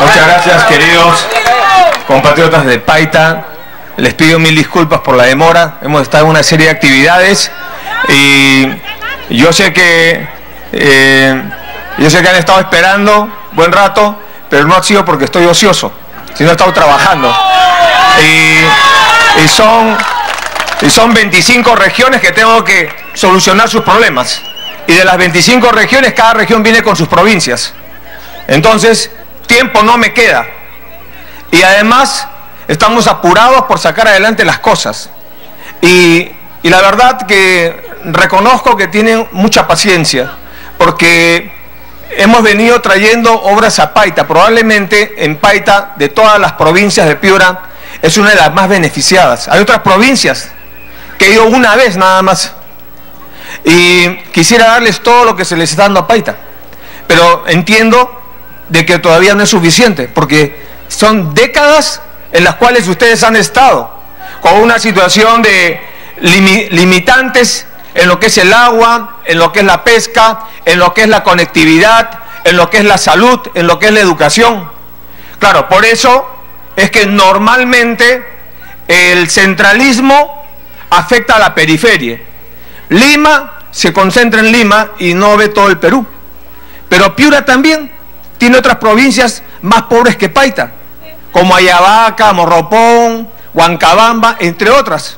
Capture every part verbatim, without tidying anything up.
Muchas gracias, queridos compatriotas de Paita. Les pido mil disculpas por la demora. Hemos estado en una serie de actividades y yo sé que eh, yo sé que han estado esperando buen rato, pero no ha sido porque estoy ocioso, sino he estado trabajando. Y, y son y son veinticinco regiones que tengo que solucionar sus problemas. Y de las veinticinco regiones, cada región viene con sus provincias. Entonces, tiempo no me queda. Y además, estamos apurados por sacar adelante las cosas. Y, y la verdad que reconozco que tienen mucha paciencia, porque hemos venido trayendo obras a Paita. Probablemente en Paita, de todas las provincias de Piura, es una de las más beneficiadas. Hay otras provincias que he ido una vez nada más. Y quisiera darles todo lo que se les está dando a Paita. Pero entiendo de que todavía no es suficiente, porque son décadas en las cuales ustedes han estado con una situación de limi- limitantes en lo que es el agua, en lo que es la pesca, en lo que es la conectividad, en lo que es la salud, en lo que es la educación. Claro, por eso es que normalmente el centralismo afecta a la periferia. Lima se concentra en Lima y no ve todo el Perú. Pero Piura también tiene otras provincias más pobres que Paita, como Ayabaca, Morropón, Huancabamba, entre otras.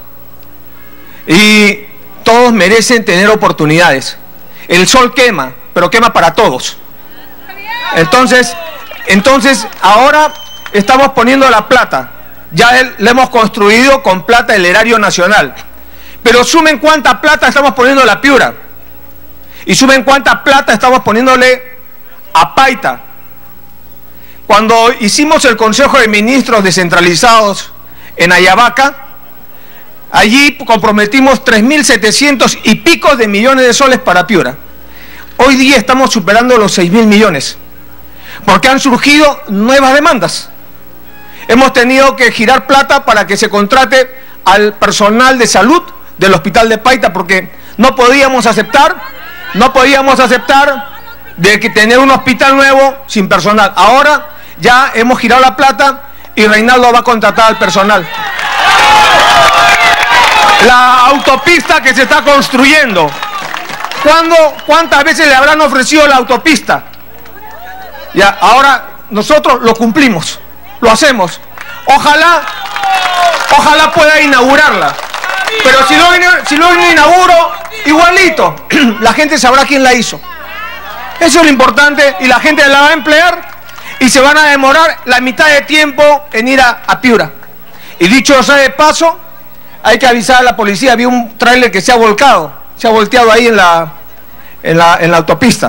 Y todos merecen tener oportunidades. El sol quema, pero quema para todos. Entonces, entonces ahora estamos poniendo la plata. Ya la hemos construido con plata del erario nacional. Pero sumen cuánta plata estamos poniendo a la Piura. Y sumen cuánta plata estamos poniéndole a Paita. Cuando hicimos el Consejo de Ministros descentralizados en Ayabaca, allí comprometimos tres mil setecientos y pico de millones de soles para Piura. Hoy día estamos superando los seis mil millones, porque han surgido nuevas demandas. Hemos tenido que girar plata para que se contrate al personal de salud del Hospital de Paita, porque no podíamos aceptar, no podíamos aceptar de que tener un hospital nuevo sin personal. Ahora ya hemos girado la plata y Reinaldo va a contratar al personal. La autopista que se está construyendo, ¿cuándo, cuántas veces le habrán ofrecido la autopista? Ya, ahora nosotros lo cumplimos, lo hacemos. Ojalá, ojalá pueda inaugurarla. Pero si lo, si lo inauguro, igualito, la gente sabrá quién la hizo. Eso es lo importante, y la gente la va a emplear y se van a demorar la mitad de tiempo en ir a, a Piura. Y dicho sea de paso, hay que avisar a la policía. Había un tráiler que se ha volcado, se ha volteado ahí en la, en la, en la autopista.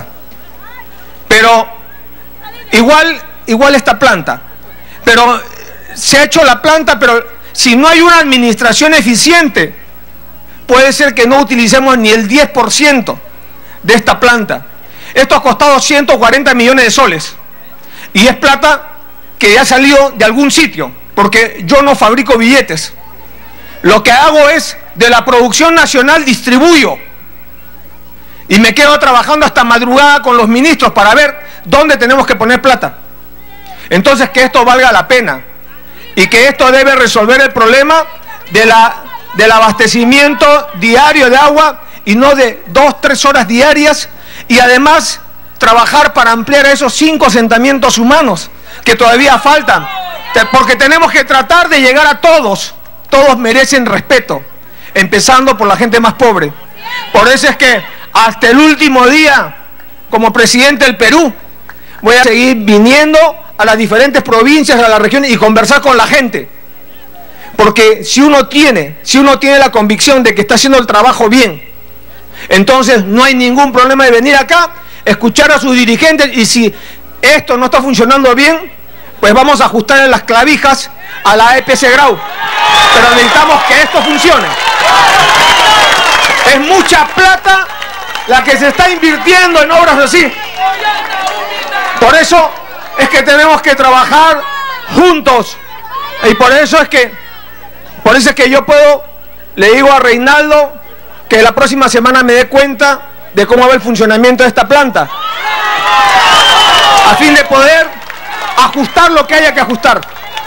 Pero igual, igual esta planta. Pero se ha hecho la planta, pero si no hay una administración eficiente, puede ser que no utilicemos ni el diez por ciento de esta planta. Esto ha costado ciento cuarenta millones de soles. Y es plata que ya salió de algún sitio, porque yo no fabrico billetes. Lo que hago es, de la producción nacional distribuyo. Y me quedo trabajando hasta madrugada con los ministros para ver dónde tenemos que poner plata. Entonces, que esto valga la pena. Y que esto debe resolver el problema de la, del abastecimiento diario de agua, y no de dos, tres horas diarias. Y además trabajar para ampliar esos cinco asentamientos humanos que todavía faltan, porque tenemos que tratar de llegar a todos. Todos merecen respeto, empezando por la gente más pobre. Por eso es que hasta el último día, como presidente del Perú, voy a seguir viniendo a las diferentes provincias, a las regiones, y conversar con la gente. Porque si uno tiene, si uno tiene la convicción de que está haciendo el trabajo bien, entonces no hay ningún problema de venir acá, escuchar a sus dirigentes, y si esto no está funcionando bien, pues vamos a ajustar en las clavijas a la E P C Grau. Pero necesitamos que esto funcione. Es mucha plata la que se está invirtiendo en obras así. Por eso es que tenemos que trabajar juntos. Y por eso es que, por eso es que yo puedo, le digo a Reinaldo que la próxima semana me dé cuenta de cómo va el funcionamiento de esta planta, a fin de poder ajustar lo que haya que ajustar.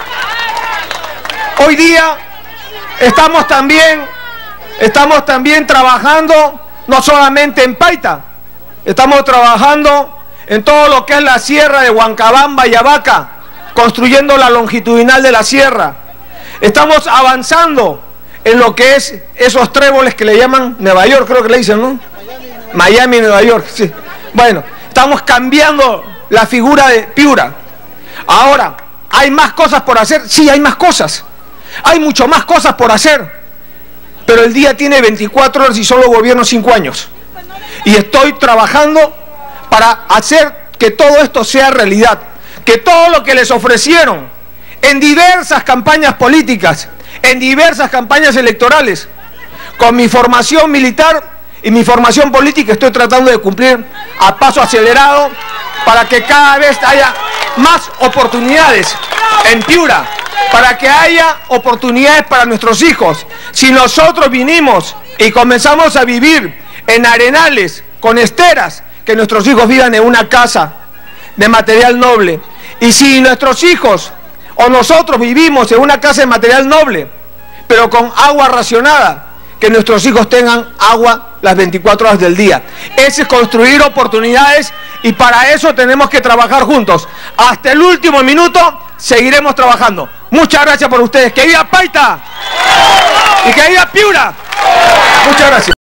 Hoy día estamos también, estamos también trabajando no solamente en Paita, estamos trabajando en todo lo que es la sierra de Huancabamba y Abaca, construyendo la longitudinal de la sierra. Estamos avanzando en lo que es esos tréboles que le llaman Nueva York, creo que le dicen, ¿no? Miami, Nueva York, sí. Bueno, estamos cambiando la figura de Piura. Ahora, ¿hay más cosas por hacer? Sí, hay más cosas. Hay mucho más cosas por hacer. Pero el día tiene veinticuatro horas y solo gobierno cinco años. Y estoy trabajando para hacer que todo esto sea realidad. Que todo lo que les ofrecieron en diversas campañas políticas, en diversas campañas electorales, con mi formación militar y mi formación política estoy tratando de cumplir a paso acelerado para que cada vez haya más oportunidades en Piura, para que haya oportunidades para nuestros hijos. Si nosotros vinimos y comenzamos a vivir en arenales, con esteras, que nuestros hijos vivan en una casa de material noble. Y si nuestros hijos o nosotros vivimos en una casa de material noble, pero con agua racionada, que nuestros hijos tengan agua las veinticuatro horas del día. Ese es construir oportunidades y para eso tenemos que trabajar juntos. Hasta el último minuto seguiremos trabajando. Muchas gracias por ustedes. ¡Que viva Paita! ¡Y que viva Piura! Muchas gracias.